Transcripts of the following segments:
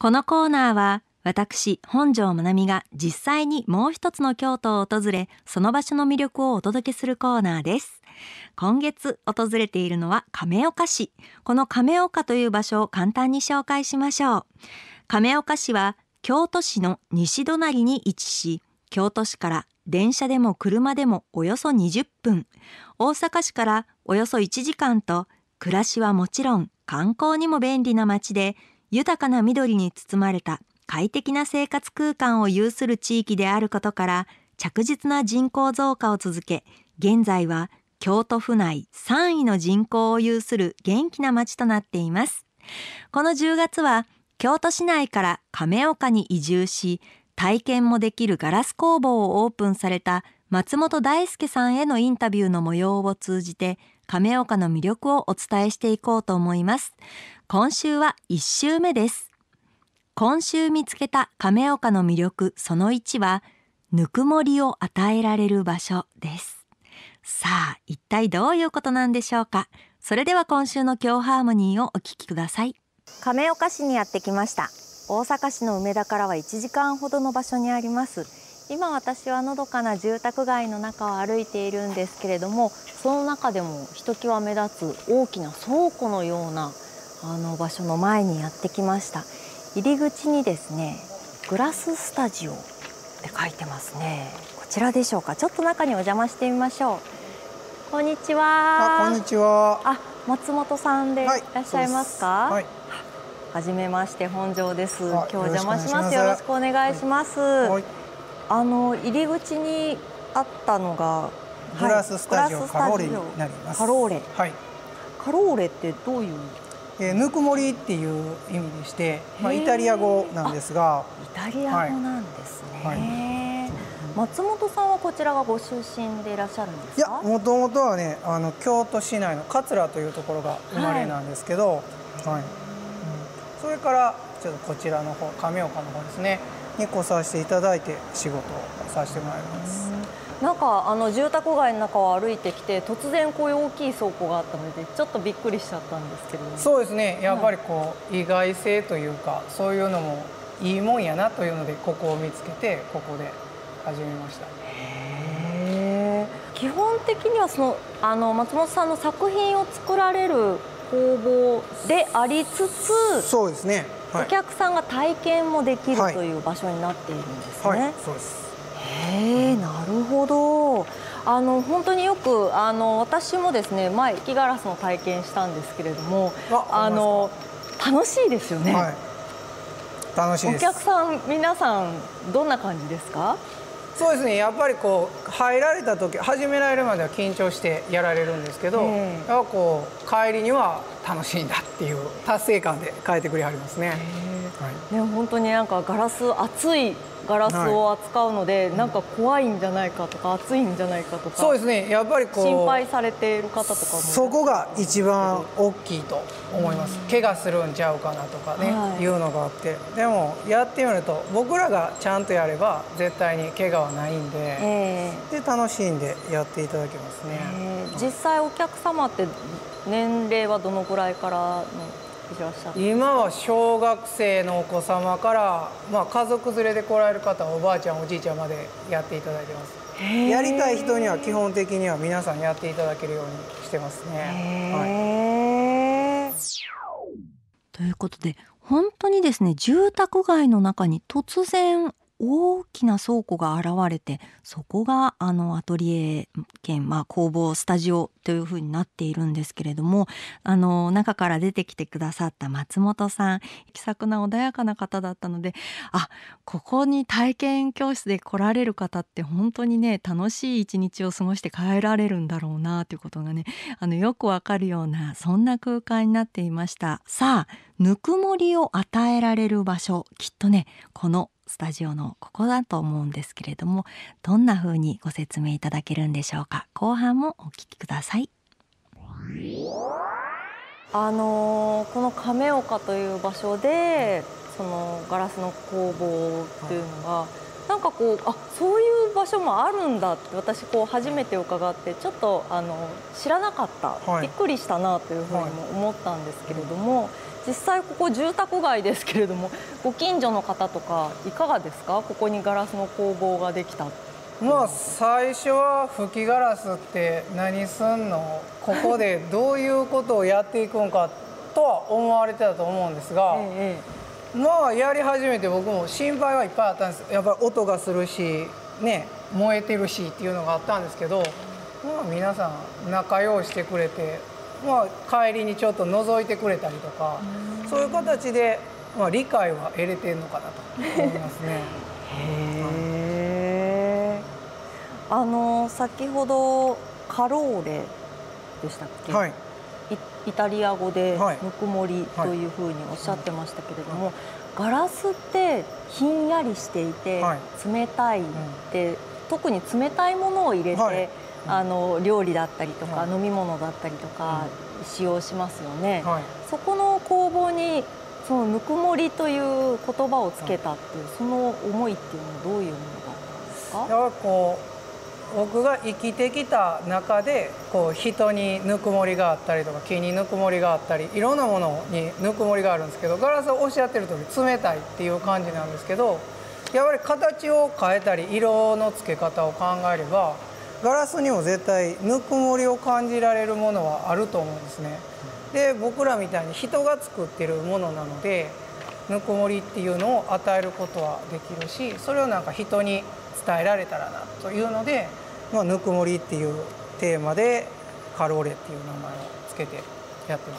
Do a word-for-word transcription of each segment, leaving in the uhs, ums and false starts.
このコーナーは私本庄まなみが実際にもう一つの京都を訪れ、その場所の魅力をお届けするコーナーです。今月訪れているのは亀岡市。この亀岡という場所を簡単に紹介しましょう。亀岡市は京都市の西隣に位置し、京都市から電車でも車でもおよそにじゅっぷん、大阪市からおよそいちじかんと、暮らしはもちろん観光にも便利な街で、豊かな緑に包まれた快適な生活空間を有する地域であることから、着実な人口増加を続け、現在は京都府内さんいの人口を有する元気な街となっています。このじゅうがつは京都市内から亀岡に移住し、体験もできるガラス工房をオープンされた松本大輔さんへのインタビューの模様を通じて、亀岡の魅力をお伝えしていこうと思います。今週はいち週目です。今週見つけた亀岡の魅力そのいちは、ぬくもりを与えられる場所です。さあ、一体どういうことなんでしょうか。それでは今週の京ハーモニーをお聞きください。亀岡市にやってきました。大阪市の梅田からはいちじかんほどの場所にあります。今私はのどかな住宅街の中を歩いているんですけれども、その中でもひときわ目立つ大きな倉庫のようなあの場所の前にやってきました。入り口にですね、グラススタジオって書いてますね。こちらでしょうか。ちょっと中にお邪魔してみましょう。こんにちは。 あ、こんにちは。 あ、松本さんでいらっしゃいますか。 はい。 はじめまして、本庄です。今あ、 日お邪魔します。よろしくお願いします。 はい。 あの入り口にあったのがグラススタジオカローレになります。 カローレ。 はい。 カローレってどういう？ えー、ぬくもりっていう意味でして、まあイタリア語なんですが。 イタリア語なんですね。はいはい、松本さんはこちらがご出身でいらっしゃるんですか？ いや、もともとはね、あの京都市内の桂というところが生まれなんですけど、はい。はい、うん、それからちょっとこちらの方、亀岡の方ですね。に来させていただいて仕事をさせてもらいます。 なんかあの住宅街の中を歩いてきて、突然こういう大きい倉庫があったのでちょっとびっくりしちゃったんですけど、ね、 そうですね、やっぱりこう、はい、意外性というか、そういうのもいいもんやなというのでここを見つけてここで始めました。 へー。基本的にはそのあの松本さんの作品を作られる工房でありつつ、 そうですね、はい、 お客さんが体験もできるという場所になっているんですね。はいはい、 そうです。 へえ、なるほど。あの本当によくあの私もですね、前吹きガラスの体験したんですけれども、ああの楽しいですよね。はい、 楽しいです。 お客さん皆さんどんな感じですか？ そうですね、やっぱりこう入られた時、始められるまでは緊張してやられるんですけど、やっぱこう帰りには楽しいんだっていう達成感で帰ってくれはりますね。はい、 ね、本当になんかガラス、熱いガラスを扱うので、はい、なんか怖いんじゃないかとか熱いんじゃないかとか、 そうですね、やっぱりこう心配されている方とかもそこが一番大きいと思います。怪我するんちゃうかなとかね、はい、いうのがあって、でもやってみると僕らがちゃんとやれば絶対に怪我はないんで、えー、で楽しんでやっていただけますね。 えー、実際お客様って年齢はどのぐらいからの今は小学生のお子様から、まあ、家族連れで来られる方はおばあちゃんおじいちゃんまでやっていただいてます。やりたい人には基本的には皆さんやっていただけるようにしてますね。はい、 ということで本当にですね、住宅街の中に突然大きな倉庫が現れて、そこがあのアトリエ兼、まあ、工房スタジオというふうになっているんですけれども、あの中から出てきてくださった松本さん、気さくな穏やかな方だったので、あ、ここに体験教室で来られる方って本当にね、楽しい一日を過ごして帰られるんだろうなということがね、あのよくわかるようなそんな空間になっていました。さあ、ぬくもりを与えられる場所、きっとね、このスタジオのここだと思うんですけれども、どんな風にご説明いただけるんでしょうか。後半もお聞きください。あのー、この亀岡という場所でそのガラスの工房っていうのが、なんかこう、あ、そういう場所もあるんだって私こう初めて伺ってちょっとあの知らなかった、はい、びっくりしたなというふうにも思ったんですけれども、 実際ここ住宅街ですけれども、ご近所の方とかいかがですか？ここにガラスの工房ができた。 まあ最初は吹きガラスって何すんの、ここでどういうことをやっていくんかとは思われてたと思うんですが、ええ、まあやり始めて僕も心配はいっぱいあったんです。やっぱり音がするしね、燃えてるしっていうのがあったんですけど、まあ皆さん仲良うしてくれて、まあ帰りにちょっと覗いてくれたりとか、そういう形でまあ理解は得れてるのかなと思いますね。 へー。あの先ほどカローレでしたっけ、はい、イ, イタリア語でぬくもりというふうにおっしゃってましたけれども、はい、ガラスってひんやりしていて冷たいって、はい、特に冷たいものを入れて、はい、あの料理だったりとか、はい、飲み物だったりとか使用しますよね、はい、そこの工房にそのぬくもりという言葉をつけたっていう、はい、その思いっていうのはどういうものだったんですか？ やっぱこう僕が生きてきた中でこう人にぬくもりがあったりとか木にぬくもりがあったりいろんなものにぬくもりがあるんですけど、ガラスをおっしゃってる通り冷たいっていう感じなんですけど、やっぱり形を変えたり色の付け方を考えればガラスにも絶対ぬくもりを感じられるものはあると思うんですね。で僕らみたいに人が作ってるものなのでぬくもりっていうのを与えることはできるし、それをなんか人に伝えられたらなというので、まあ、ぬくもりっていうテーマでカローレっていう名前をつけてやってます。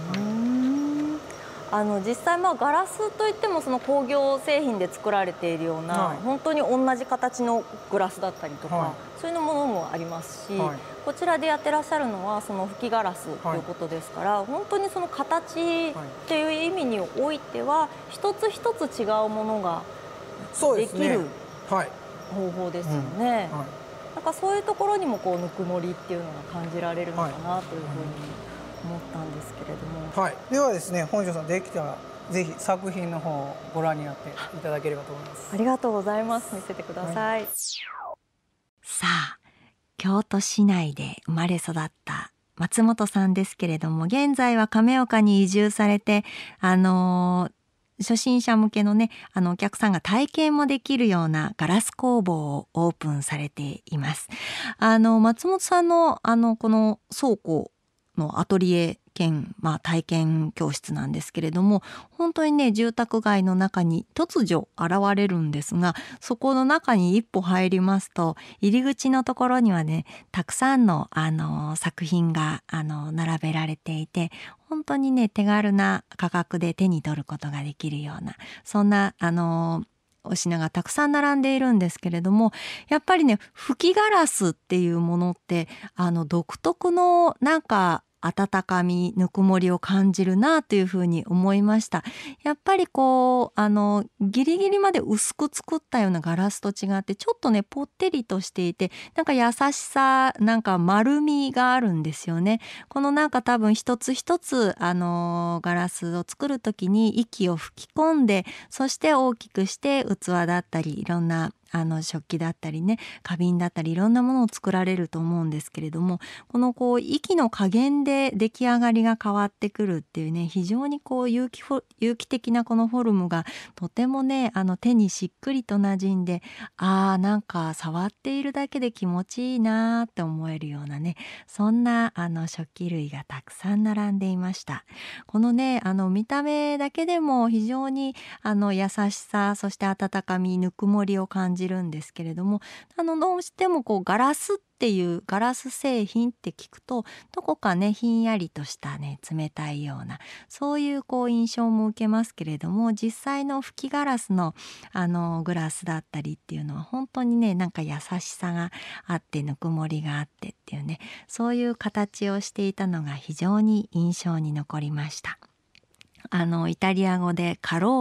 あの実際、まあガラスといってもその工業製品で作られているような、はい、本当に同じ形のグラスだったりとか、はい、そういうものもありますし、はい、こちらでやってらっしゃるのはその吹きガラスということですから、はい、本当にその形っていう意味においては一つ一つ違うものができる方法ですよね。なんかそういうところにもこうぬくもりっていうのが感じられるのかなというふうに思ったんですけれども、 はい、ではですね、本庄さんできたらぜひ作品の方をご覧になっていただければと思います。 ありがとうございます。見せてください。はい、さあ、京都市内で生まれ育った松本さんですけれども、現在は亀岡に移住されて、あのー初心者向けのね、あのお客さんが体験もできるようなガラス工房をオープンされています。あの松本さんのあのこの倉庫のアトリエ兼、まあ、体験教室なんですけれども、本当にね住宅街の中に突如現れるんですが、そこの中に一歩入りますと入り口のところにはねたくさんのあの作品があの並べられていて、本当にね手軽な価格で手に取ることができるような、そんなあのお品がたくさん並んでいるんですけれども、やっぱりね吹きガラスっていうものってあの独特のなんか温かみぬくもりを感じるなというふうに思いました。やっぱりこうあのギリギリまで薄く作ったようなガラスと違ってちょっとねぽってりとしていて、なんか優しさ、なんか丸みがあるんですよね。このなんか多分一つ一つあのガラスを作る時に息を吹き込んで、そして大きくして器だったりいろんなあの食器だったりね花瓶だったりいろんなものを作られると思うんですけれども、このこう息の加減で出来上がりが変わってくるっていうね、非常にこう有機フォ有機的なこのフォルムがとてもねあの手にしっくりと馴染んで、あーなんか触っているだけで気持ちいいなって思えるようなね、そんなあの食器類がたくさん並んでいました。このねあの見た目だけでも非常にあの優しさ、そして温かみぬくもりを感じるんですけれども、あのどうしてもこうガラスっていうガラス製品って聞くとどこかねひんやりとしたね冷たいようなそういうこう印象も受けますけれども、実際の吹きガラスのあのグラスだったりっていうのは本当にねなんか優しさがあってぬくもりがあってっていうね、そういう形をしていたのが非常に印象に残りました。あのイタリア語でカローレ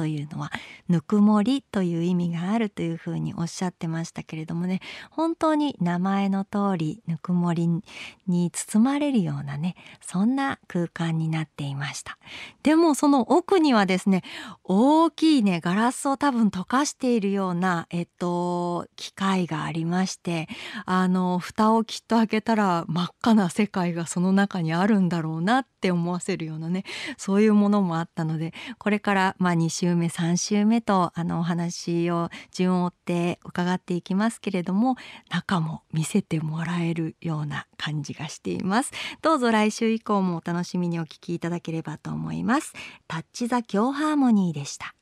というのはぬくもりという意味があるというふうにおっしゃってましたけれどもね、本当に名前の通りぬくもりに包まれるようなね、そんな空間になっていました。でもその奥にはですね、大きいねガラスを多分溶かしているようなえっと機械がありまして、あの蓋をきっと開けたら真っ赤な世界がその中にあるんだろうなって思わせるようなね、そういうものもあったので、これからまあに週目さん週目とあのお話を順を追って伺っていきますけれども、中も見せてもらえるような感じがしています。どうぞ来週以降もお楽しみにお聞きいただければと思います。タッチ・ザ・キョーハーモニーでした。